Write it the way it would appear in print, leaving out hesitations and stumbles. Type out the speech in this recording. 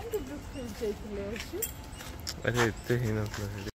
କେମିତି Brook field ଯାଇଥିଲେ ଆଜି? ଆରେ ଏତେ ହେଇନଥିଲା ସେଠି।